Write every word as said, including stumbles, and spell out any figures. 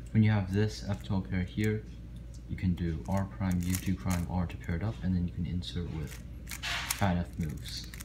when you have this F two L pair here, you can do R prime, U two prime, R to pair it up, and then you can insert with fat F moves.